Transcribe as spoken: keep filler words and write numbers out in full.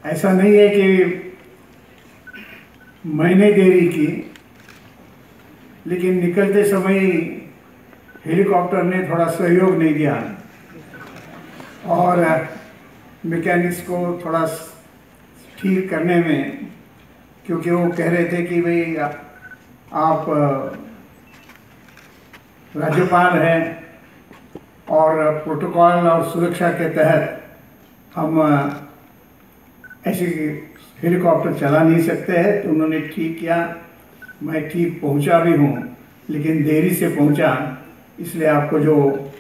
ऐसा नहीं है कि मैंने देरी की, लेकिन निकलते समय हेलीकॉप्टर ने थोड़ा सहयोग नहीं दिया और मैकेनिक्स को थोड़ा ठीक करने में, क्योंकि वो कह रहे थे कि भाई आप राज्यपाल हैं और प्रोटोकॉल और सुरक्षा के तहत हम ऐसे हेलीकॉप्टर चला नहीं सकते हैं। तो उन्होंने ठीक किया, मैं ठीक पहुंचा भी हूं, लेकिन देरी से पहुंचा, इसलिए आपको जो